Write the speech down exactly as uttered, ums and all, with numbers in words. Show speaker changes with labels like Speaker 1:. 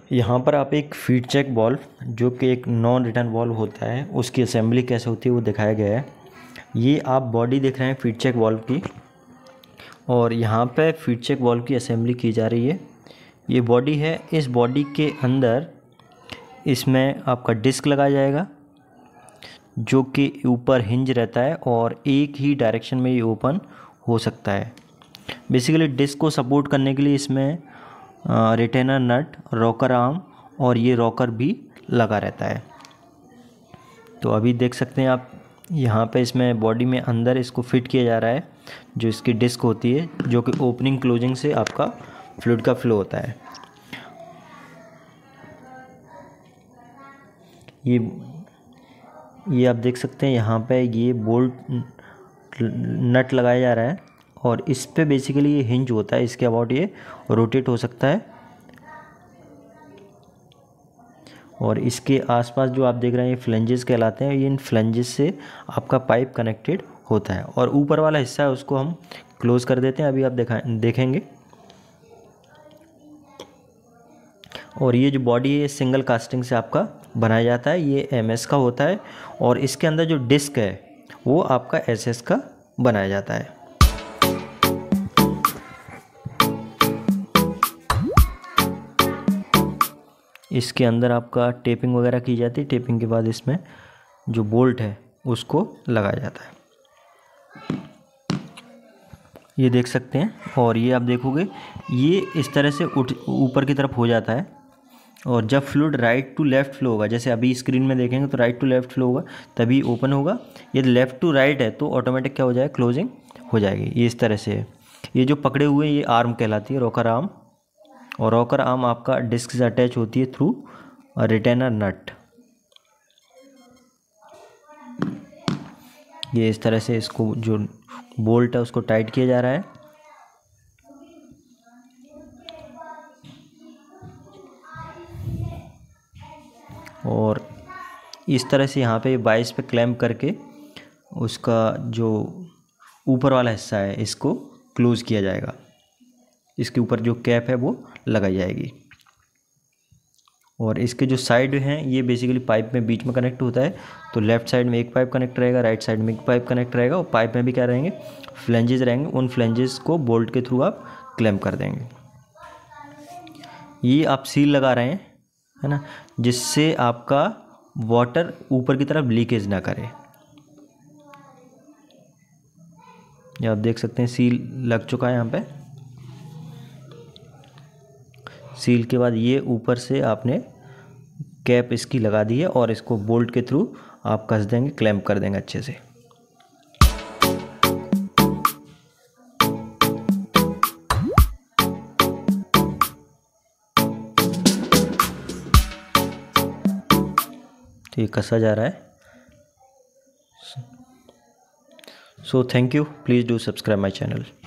Speaker 1: यहाँ पर आप एक फीड चेक वाल्व, जो कि एक नॉन रिटर्न वाल्व होता है, उसकी असेंबली कैसे होती है वो दिखाया गया है। ये आप बॉडी देख रहे हैं फीड चेक वाल्व की, और यहाँ पे फीड चेक वाल्व की असेंबली की जा रही है। ये बॉडी है, इस बॉडी के अंदर इसमें आपका डिस्क लगाया जाएगा, जो कि ऊपर हिंज रहता है और एक ही डायरेक्शन में ये ओपन हो सकता है। बेसिकली डिस्क को सपोर्ट करने के लिए इसमें रिटेनर नट, रॉकर आर्म और ये रॉकर भी लगा रहता है। तो अभी देख सकते हैं आप, यहाँ पे इसमें बॉडी में अंदर इसको फिट किया जा रहा है, जो इसकी डिस्क होती है, जो कि ओपनिंग क्लोजिंग से आपका फ्लूइड का फ्लो होता है। ये ये आप देख सकते हैं यहाँ पे ये बोल्ट नट लगाया जा रहा है, और इस पे बेसिकली ये हिंज होता है, इसके अबाउट ये रोटेट हो सकता है। और इसके आसपास जो आप देख रहे हैं ये फ्लेंजेस कहलाते हैं, ये इन फ्लेंजेस से आपका पाइप कनेक्टेड होता है, और ऊपर वाला हिस्सा है उसको हम क्लोज कर देते हैं। अभी आप देखा देखेंगे। और ये जो बॉडी है ये सिंगल कास्टिंग से आपका बनाया जाता है, ये एमएस का होता है, और इसके अंदर जो डिस्क है वो आपका एसएस का बनाया जाता है। इसके अंदर आपका टेपिंग वगैरह की जाती है। टेपिंग के बाद इसमें जो बोल्ट है उसको लगाया जाता है, ये देख सकते हैं। और ये आप देखोगे ये इस तरह से उठ ऊपर की तरफ हो जाता है, और जब fluid right to left flow होगा, जैसे अभी स्क्रीन में देखेंगे तो राइट टू लेफ़्ट फ्लो होगा, तभी ओपन होगा। यदि लेफ़्ट टू राइट है तो ऑटोमेटिक क्या हो जाएगा, क्लोजिंग हो जाएगी। ये इस तरह से है। ये जो पकड़े हुए ये आर्म कहलाती है, रॉकर आर्म, और रॉकर आर्म आपका डिस्क से अटैच होती है थ्रू रिटेनर नट। ये इस तरह से इसको जो बोल्ट है उसको टाइट किया जा रहा है। और इस तरह से यहाँ पे बाइस पे क्लैम्प करके उसका जो ऊपर वाला हिस्सा है इसको क्लोज किया जाएगा। इसके ऊपर जो कैप है वो लगाई जाएगी, और इसके जो साइड हैं ये बेसिकली पाइप में बीच में कनेक्ट होता है। तो लेफ़्ट साइड में एक पाइप कनेक्ट रहेगा, राइट साइड में एक पाइप कनेक्ट रहेगा, और पाइप में भी क्या रहेंगे, फ्लेंजेस रहेंगे। उन फ्लेंजेस को बोल्ट के थ्रू आप क्लैम्प कर देंगे। ये आप सील लगा रहे हैं, है ना, जिससे आपका वाटर ऊपर की तरफ लीकेज ना करे। ये आप देख सकते हैं सील लग चुका है यहाँ पे। सील के बाद ये ऊपर से आपने कैप इसकी लगा दी है, और इसको बोल्ट के थ्रू आप कस देंगे, क्लैम्प कर देंगे अच्छे से। तो ये कसा जा रहा है। So thank you, please do subscribe my channel.